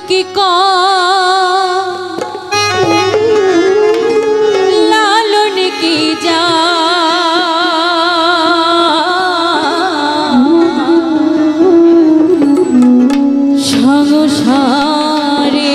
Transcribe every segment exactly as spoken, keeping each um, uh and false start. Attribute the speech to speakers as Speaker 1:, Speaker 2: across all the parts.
Speaker 1: কি লালন কি যা সংসারে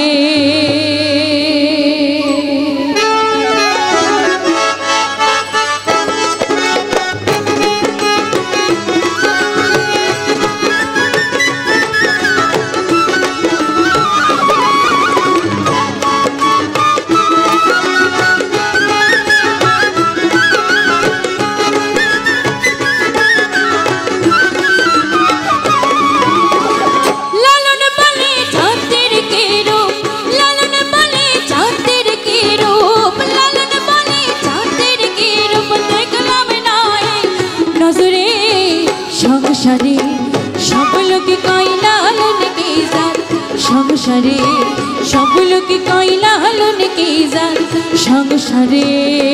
Speaker 1: সংসারে সব লোকে কয় লালন কি জাত সংসারে সব লোকে কয় লালন কি জাত সংসারে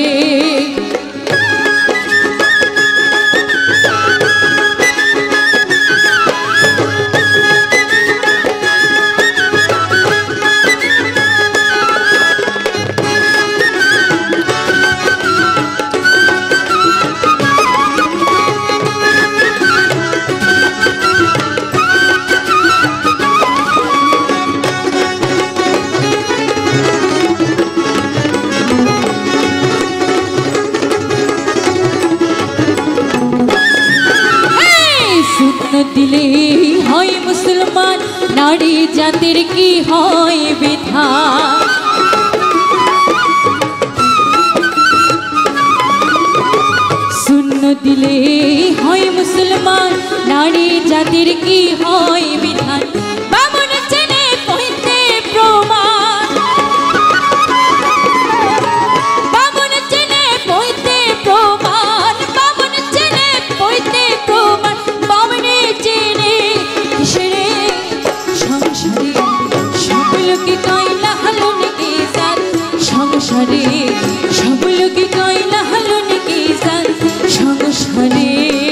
Speaker 1: দিলে হয় মুসলমান নারী জাতির কি হয় বিধান শূন্য দিলে হয় মুসলমান নারী জাতির কি হয় বিধান বামন চেনে পইতে প্রমাণ বামন চেনে পইতে প্রমাণ বামন চেনে পইতে প্রমাণ বামনে চেনে কিসেরে সংসারে সব লোকে কয় লালন কি জাত সংসারে সব লোকে কয় লালন কি জাত সংসারে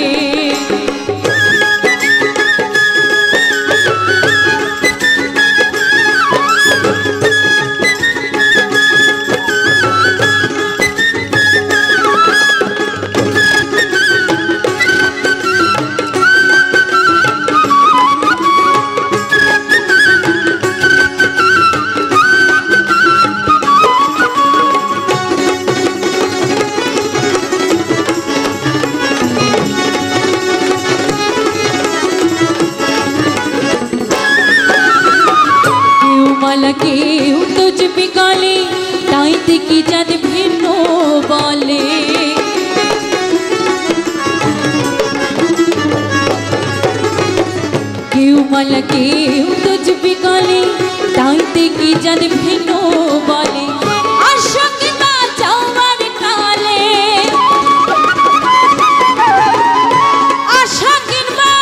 Speaker 1: কেউ তুজ বিকালে তাইতে কি জাত ভিন্ন বলে কেউ মালা কেউ তুজ বিকালে তাইতে কি জাত ভিন্ন বলে আশাকে না যাওয়ার কালে আশা কিনবা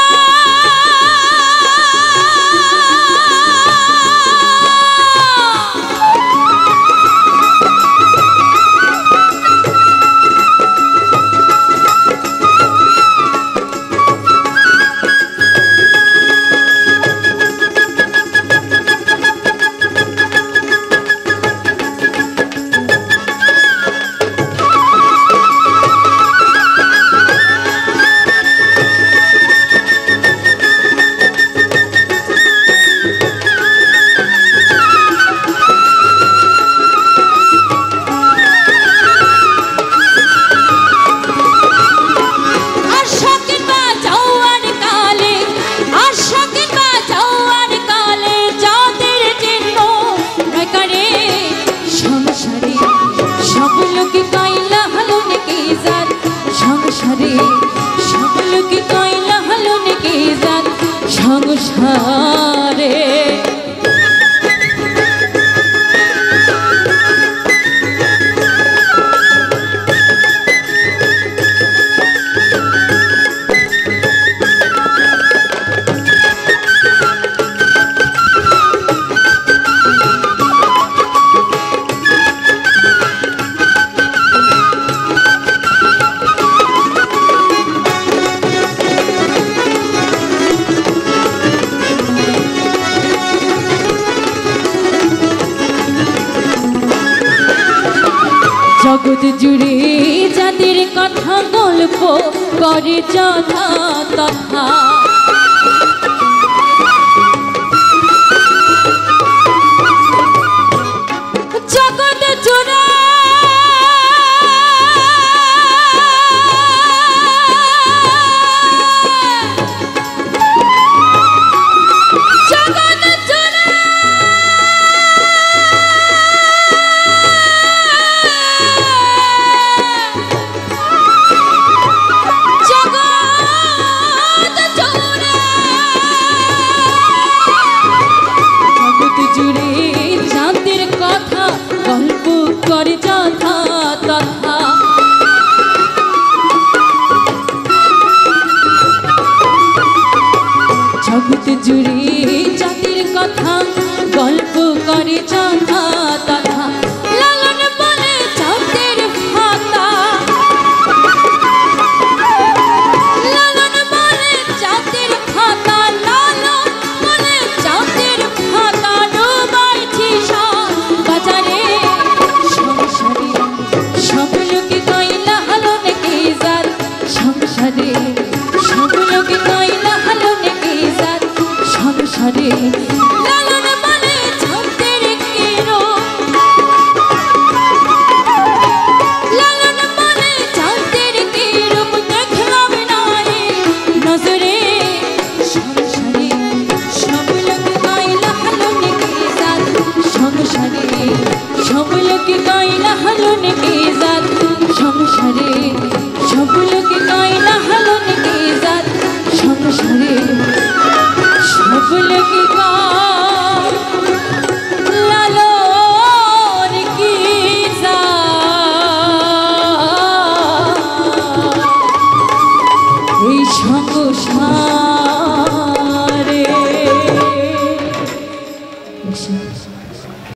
Speaker 1: সব লোকে কয় লালন কি জাত সংসারে জগৎ জুড়ে যাদের কথা গল্প করে যথা তথা জগৎ জুড়ে জগৎ জুড়ে জাতির কথা গল্প করে যথা তথা লালন বলে জাতির ভাতা লালন বলে জাতির ভাতা লালন বলে জাতির ভাতা ডুবাইছি সব বাজারে সংসারে সব লোকে কইলা হলো নাকি জাত সংসারে সব লোকে কইলা হলো নাকি জাত সংসারে লালন বলে জাতির কিরো লালন বলে জাতির কিরূপ দেখলাম নাই নজরে সংসারে সব লোক কইলা হলো নাকি জাত সংসারে সব লোক কইলা হলো নাকি জাত সংসারে সব লোক কইলা হলো নাকি জাত সংসারে সব লোক লালন কি জাত এই সংসার